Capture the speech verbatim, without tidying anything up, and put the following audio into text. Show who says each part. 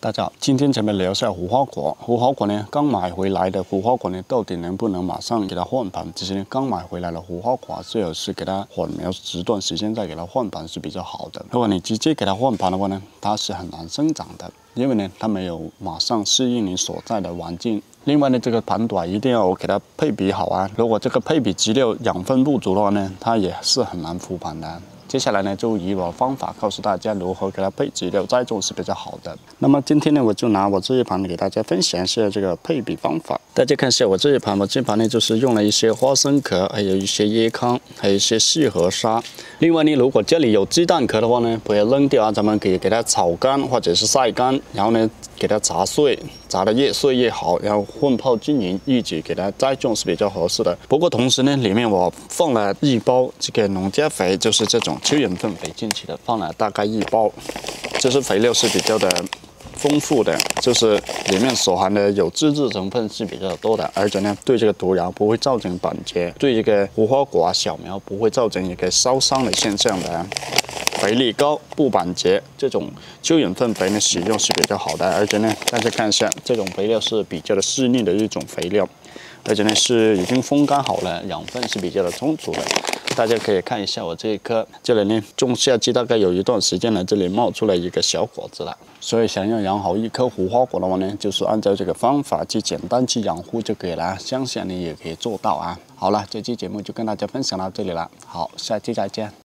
Speaker 1: 大家好，今天咱们聊一下无花果。无花果呢，刚买回来的无花果呢，到底能不能马上给它换盘？其实呢，刚买回来的无花果最好是给它缓苗十段时间再给它换盘是比较好的。如果你直接给它换盘的话呢，它是很难生长的，因为呢，它没有马上适应你所在的环境。另外呢，这个盘短一定要给它配比好啊。如果这个配比资料养分不足的话呢，它也是很难复盘的。接下来呢，就以我的方法告诉大家如何给它配资料栽种是比较好的。那么今天呢，我就拿我这一盘给大家分享一下这个配比方法。大家看一下我这一盘，我这一盘呢就是用了一些花生壳，还有一些椰糠，还有一些细河沙。另外呢，如果这里有鸡蛋壳的话呢，不要扔掉啊，咱们可以给它炒干或者是晒干，然后呢给它砸碎，砸得越碎越好，然后混泡均匀，一起给它栽种是比较合适的。不过同时呢，里面我放了一包这个农家肥，就是这种蚯蚓粪肥进去的，放了大概一包。这些肥料是比较的丰富的，就是里面所含的有脂质成分是比较多的，而且呢，对这个土壤不会造成板结，对这个无花果啊小苗不会造成一个烧伤的现象的。肥力高不板结，这种蚯蚓粪肥呢使用是比较好的，而且呢，大家看一下，这种肥料是比较的细腻的一种肥料，而且呢是已经风干好了，养分是比较的充足的。大家可以看一下我这一棵，这里呢种下去大概有一段时间了，这里冒出来一个小果子了。所以想要养好一棵无花果的话呢，就是按照这个方法去简单去养护就可以了，相信你也可以做到啊。好了，这期节目就跟大家分享到这里了，好，下期再见。